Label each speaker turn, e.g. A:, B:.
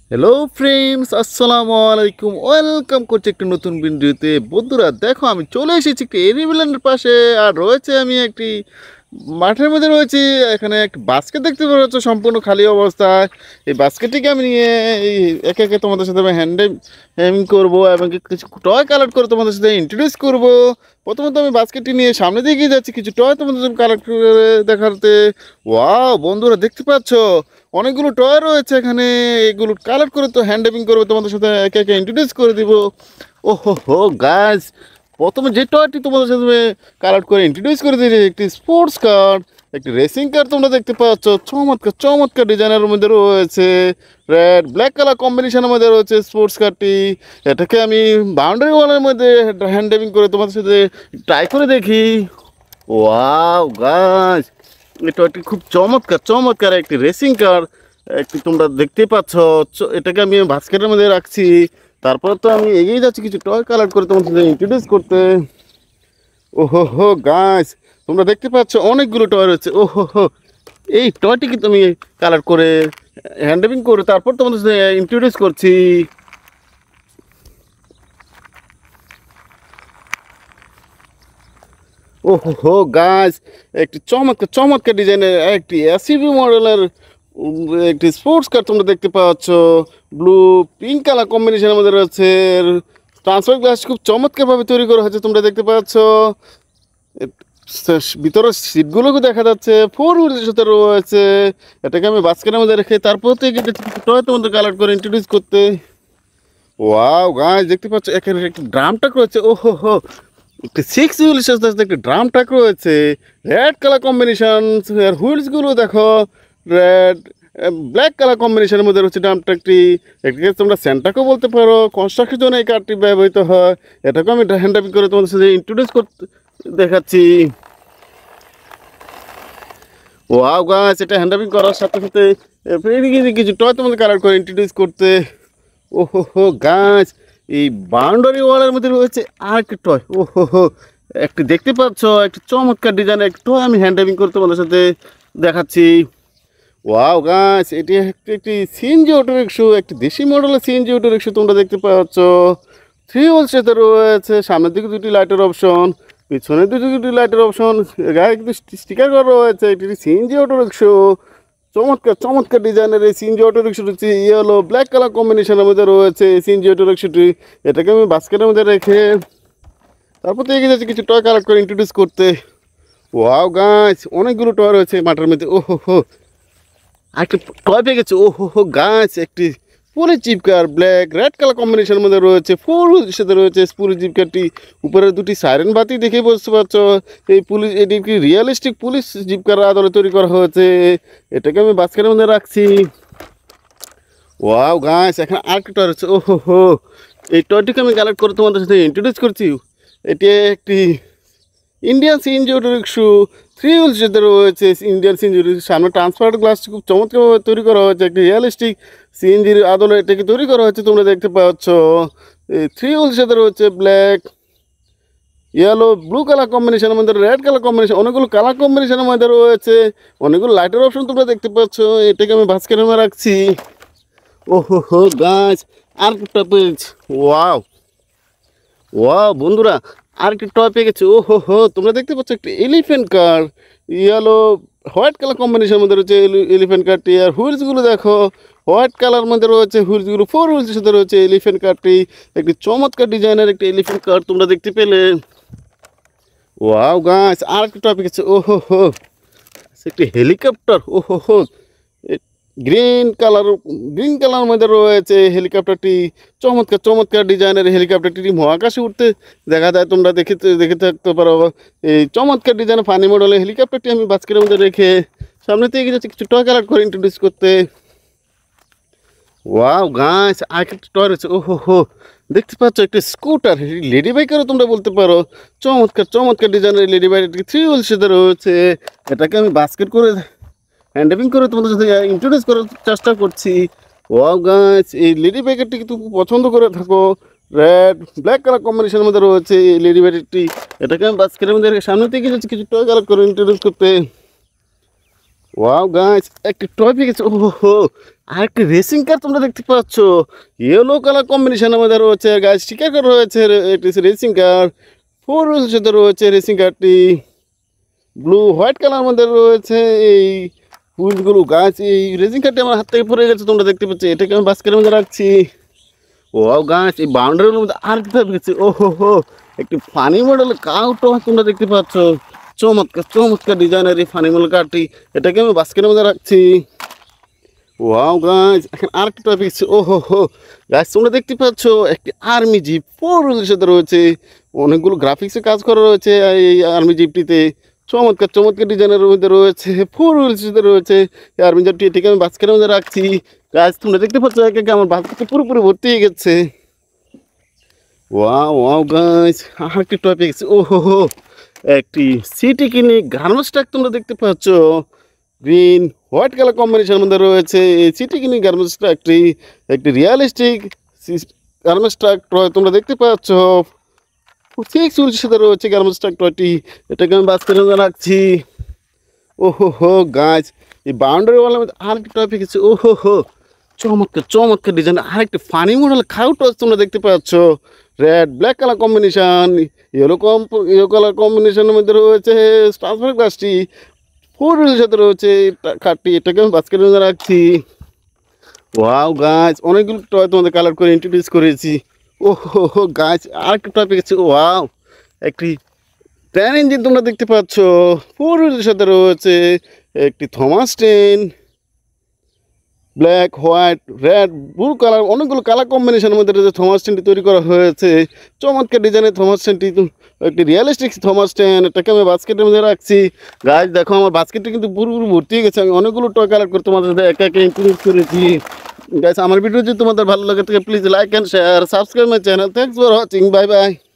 A: Hello friends, আসসালামু আলাইকুম। Welcome করছি একটি নতুন ভিডিওতে। বন্ধুরা দেখো, আমি চলে এসেছি একটি এনিমেলের পাশে। আর রয়েছে আমি একটি মাঠের মধ্যে রয়েছি। এখানে একটি বাস্কেট দেখতে পাচ্ছ সম্পূর্ণ খালি অবস্থায়। এই বাস্কেটটিকে আমি নিয়ে এই একে একে তোমাদের সাথে আমি হ্যান্ডিং করবো এবং কিছু টয় কালেক্ট করে তোমাদের সাথে ইন্ট্রোডিউস করবো। প্রথমত আমি বাস্কেটটি নিয়ে সামনে দিয়ে এগিয়ে যাচ্ছি কিছু টয় তোমাদের সাথে কালেক্ট করে দেখাতে। ওয়াও বন্ধুরা, দেখতে পাচ্ছ অনেকগুলো টয় রয়েছে এখানে। এগুলো কালেক্ট করে তো হ্যান্ড করবো, তোমাদের সাথে একে একে ইন্ট্রোডিউস করে দিব। ওহো হো গাইস, প্রথমে যে টয়টি তোমাদের সাথে কালেক্ট করে ইন্ট্রোডিউস করে দিয়েছে একটি স্পোর্টস কার, একটি রেসিং কার তোমরা দেখতে পাচ্ছ। চমৎকার চমৎকার ডিজাইনের মধ্যে রয়েছে, রেড ব্ল্যাক কালার কম্বিনেশনের মধ্যে রয়েছে স্পোর্টস কারটি। এটাকে আমি বাউন্ডারি ওয়ালের মধ্যে হ্যান্ড করে তোমাদের সাথে ট্রাই করে দেখি। ওয়াও গাইস, এটা একটি খুব চমৎকার চমৎকার একটি রেসিং কার। একটি তোমরা দেখতেই পাচ্ছ। এটাকে আমি বাস্কেটের মধ্যে রাখছি। তারপর তো আমি এগিয়ে যাচ্ছি কিছু টয় কালেক্ট করে তোমার সাথে ইন্ট্রোডিউস করতে। ওহো হো গাইস, তোমরা দেখতে পাচ্ছ অনেকগুলো টয় রয়েছে। ওহো হো, এই টয়টিকে তুমি কালেক্ট করে হ্যান্ডেভিং করে তারপর তোমাদের সাথে ইন্ট্রোডিউস করছি। ওহো হো গাইস, একটি চমৎকার চমৎকার ডিজাইনের একটি এসইভি মডেলের একটি স্পোর্টস কার তোমরা দেখতে পাচ্ছ। ব্লু পিঙ্ক কালার কম্বিনেশনের মধ্যে রয়েছে। ট্রান্সফার গ্লাস খুব চমৎকারভাবে তৈরি করা হয়েছে, তোমরা দেখতে পাচ্ছ। ভিতরের সিটগুলোকে দেখা যাচ্ছে, ফোর হুইলের সাথে রয়েছে। এটাকে আমি বাস্কেটের মধ্যে রেখে তারপর থেকে টয় তোমাদের কালার করে ইন্ট্রোডিউস করতে। ওয়াও গাইস, দেখতে পাচ্ছ এখানে একটি ড্রাম ট্রাক রয়েছে। ওহো হো, একটি সিক্স হুইলের সাথে একটি ড্রাম ট্রাক রয়েছে। রেড কালার কম্বিনেশন, হুইলসগুলো দেখো রেড ব্ল্যাক কালার কম্বিনেশনের মধ্যে রয়েছে ড্রাম ট্রাকটি। এটাকে তোমরা সেন্টাকেও বলতে পারো। কনস্ট্রাকশনের জন্য এই কারটি ব্যবহৃত হয়। এটাকে আমি হ্যান্ড করে তোমাদের সাথে ইন্ট্রোডিউস করতে দেখাচ্ছি। ওয়াও গাইস, এটা হ্যান্ড করার সাথে সাথে কিছু টয় তোমাদের কালার করে ইন্ট্রোডিউস করতে। ওহো হো গাছ, এই বাউন্ডারি ওয়ালের মধ্যে রয়েছে আর একটি টয়। ওহো হো, একটি দেখতে পাচ্ছ একটি চমৎকার ডিজাইনের একটি টয় আমি হ্যান্ড করতে তোমাদের সাথে দেখাচ্ছি। ওয়াও গাছ, এটি একটি সিএনজি অটো রিক্সা, একটি দেশি মডেলের সিএনজি অটো রিক্সা তোমরা দেখতে পাচ্ছ। থ্রি হুইল সাথে রয়েছে, সামনের দিকে দুটি লাইটের অপশন, পিছনের দিকে দুটি লাইটের অপশন, গায়ে কিন্তু স্টিকার করা রয়েছে। এটি সিএনজি অটো রিক্সা। চমৎকার চমৎকার ডিজাইনের এই সিএনজি অটো রিক্সাটি হচ্ছে ইয়েলো ব্ল্যাক কালার কম্বিনেশনের মধ্যে রয়েছে এই সিএনজি অটো রিক্সাটি। এটাকে আমি বাস্কেটের মধ্যে রেখে তারপর তো এগিয়ে যাচ্ছি কিছু টয় কালেক্ট করে ইন্ট্রোডিউস করতে। ওয়াও গাছ, অনেকগুলো টয় রয়েছে মাঠের মধ্যে। ওহো হো, একটা টয় পেয়ে গেছে। ওহো হো গাছ, একটি police jeep car black red colour কম্বিনেশনের মধ্যে রয়েছে। ফোর হুইলের সাথে রয়েছে পুলিশ জিপ কারটি। উপরে দুটি সাইরেন বাতি দেখে বুঝতে পারছো এই পুলিশ, এটি একটি রিয়েলিস্টিক পুলিশ জিপ কার আদলে তৈরি করা হয়েছে। এটাকে আমি বাস্কেটের মধ্যে রাখছি। ওয়াও গাছ, এখানে আরেকটা টয় রয়েছে। ওহো হো, এই টয়টিকে আমি কালেক্ট করে তোমাদের সাথে ইন্ট্রোডিউস করছি। এটি একটি Indian CNG auto rickshaw. Three wheels যেতে রয়েছে ইন্ডিয়ান সিএনজি রিক্সা। সামনে ট্রান্সপার গ্লাস খুব চমৎকারভাবে তৈরি করা হয়েছে। একটি রিয়েলিস্টিক সিএনজির আদলে এটাকে তৈরি করা হয়েছে, তোমরা দেখতে পাচ্ছ। এই থ্রি হুইলস যেতে রয়েছে ব্ল্যাক ইয়েলো ব্লু কালার কম্বিনেশনের মধ্যে রেড কালার কম্বিনেশন, অনেকগুলো কালার কম্বিনেশনের মধ্যে রয়েছে। অনেকগুলো লাইটের অপশন তোমরা দেখতে পাচ্ছ। এটাকে আমি বাস্কেটের মধ্যে রাখছি। ওহো হো গাছ, আর একটা পেজ। ওয়াও ওয়াও বন্ধুরা, আর একটি টয় পেয়ে গেছে। ওহো হো, তোমরা দেখতে পাচ্ছ একটি elephant car, yellow white colour কম্বিনেশনের মধ্যে রয়েছে এলিফ্যান্ট কারটি। আর হুইলসগুলো দেখো হোয়াইট কালার মধ্যে রয়েছে, হুইলসগুলো ফোর হুইলসের সাথে রয়েছে এলিফ্যান্ট কারটি। একটি চমৎকার ডিজাইনের একটি এলিফ্যান্ট কার তোমরা দেখতে পেলে। ওয়াও গাছ, আর একটা টয় পেয়ে গেছে। ওহো হো, একটি হেলিকপ্টার। ওহো হো, গ্রিন কালার গ্রিন কালার মধ্যে রয়েছে হেলিকপ্টারটি। চমৎকার চমৎকার ডিজাইনের হেলিকপ্টারটি মহাকাশে উঠতে দেখা যায়, তোমরা দেখে থাকতে পারো। এই চমৎকার ডিজাইনের ফানি মডেলের হেলিকপ্টারটি আমি বাস্কেটের মধ্যে রেখে সামনে থেকে যাচ্ছি কিছু টয় কালেক্ট করে ইন্ট্রোডিউস করতে। ওয়াও গাছ, আর একটা টয় রয়েছে। ওহো হো, দেখতে পাচ্ছ একটি স্কুটার, লেডি বাইকারও তোমরা বলতে পারো। চমৎকার চমৎকার ডিজাইনের লেডি বাইকটি থ্রি হুইলস সাথে রয়েছে। এটাকে আমি বাস্কেট করে হ্যান্ডেভিং করে তোমাদের সাথে ইন্ট্রোডিউস করার চেষ্টা করছি। ওয়াও গাছ, এই লেডি ব্যাগেরটি কিন্তু পছন্দ করে থাকো। রেড ব্ল্যাক কালার কম্বিনেশনের মধ্যে রয়েছে এই লেডি ব্যাগেরটি। এটাকে আমি বাস্কেটের মধ্যে সামনে থেকে যাচ্ছি কিছু টয় কালেক্ট করে ইন্ট্রোডিউস করতে। ওয়াও গাইস, একটি টয় পেয়ে গেছে। ওহো, আর একটি রেসিং কার তোমরা দেখতে পাচ্ছ। ইয়েলো কালার কম্বিনেশনের মধ্যে রয়েছে গাইস, স্টিকার করা রয়েছে একটি রেসিং কার। ফোর হুইলের সাথে রয়েছে রেসিং কারটি। ব্লু হোয়াইট কালার মধ্যে রয়েছে এই হুইলগুলো গাছ। এই রেসিং কারটি আমার হাত থেকে পড়ে গেছে, তোমরা দেখতে পাচ্ছ। এটাকে আমি বাস্কেটের মধ্যে রাখছি। ওয়াও গাছ, এই বাউন্ডারির মধ্যে আর কি গেছে। ওহো হো, একটি ফানি মডেল কাউটো তোমরা দেখতে পাচ্ছ। চমৎকার চমৎকার ডিজাইনের এই ফানি মডেল কারটি, এটাকে আমি বাস্কেটের মধ্যে রাখছি। ওয়াও গাইস, এখন আরেকটা টপিক আছে। ওহো হো গাইস, তোমরা দেখতে পাচ্ছ একটি আর্মি জিপ ফোর হুইলের সাথে রয়েছে। অনেকগুলো গ্রাফিক্সে কাজ করা রয়েছে এই আর্মি জিপটিতে। চমৎকার চমৎকার ডিজাইনের মধ্যে রয়েছে, ফোর হুইলের সাথে রয়েছে এই আর্মি জিপটি। এটিকে আমি বাস্কেটের মধ্যে রাখছি। গাইস, তোমরা দেখতে পাচ্ছ একে একে আমার বাস্কেটে পুরোপুরি ভর্তি হয়ে গেছে। ওয়াও ওয়াও গাইস, আরেকটি টপিক আছে। ওহো হো, একটি সিটি কিনি গার্মেন্টস ট্রাক তোমরা দেখতে পাচ্ছ। গ্রিন হোয়াইট কালার কম্বিনেশনের মধ্যে রয়েছে এই সিটি কিনি গার্মেন্টস ট্রাকটি। একটি রিয়ালিস্টিক গার্মেন্টস ট্রাক টয় তোমরা দেখতে পাচ্ছ। সিক্স হুইলের সাথে রয়েছে গার্মেন্টস ট্রাক টয়টি। এটাকে আমি বাস্কেটের মধ্যে রাখছি। ওহো হো গাছ, এই বাউন্ডারি ওয়ালের মধ্যে আরেকটি টপিক আছে। ওহো হো, চমৎকার চমৎকার ডিজাইন আরেকটি ফানি মডেল খাউ টস তোমরা দেখতে পাচ্ছ। Red black colour combination, yellow colour কম্বিনেশনের মধ্যে রয়েছে ট্রান্সফার গ্লাসটি। ফোর হুইলের সাথে রয়েছে কাঠটি। এটাকে আমি বাস্কেটের মধ্যে রাখছি। ওয়াও গাছ, অনেকগুলো টয় তোমাদের কালার করে ইন্ট্রোডিউস করেছি। ওহো হো গাছ, আরেকটা টপিক আছে। ওয়াও, একটি ট্রেন ইঞ্জিন তোমরা দেখতে পাচ্ছ। ফোর হুইলের সাথে রয়েছে একটি Thomas train. Black white red blue colour অনেকগুলো কালার কম্বিনেশনের মধ্যে রয়েছে থমাস ট্রেনটি তৈরি করা হয়েছে। চমৎকার ডিজাইনের থমাস ট্রেনটি, একটি রিয়েলিস্টিক থমাস ট্রেন। এটাকে আমি বাস্কেটের মধ্যে রাখছি। গাছ দেখো, আমার বাস্কেটটি কিন্তু পুরোপুরি ভর্তি হয়ে গেছে। আমি অনেকগুলো টয় কালেক্ট করে তোমাদের সাথে একে একে ইন্ট্রোডিউস করেছি। গাছ, আমার ভিডিও যদি তোমাদের ভালো লাগে থাকে please like and share, subscribe my channel. Thanks for watching, bye by.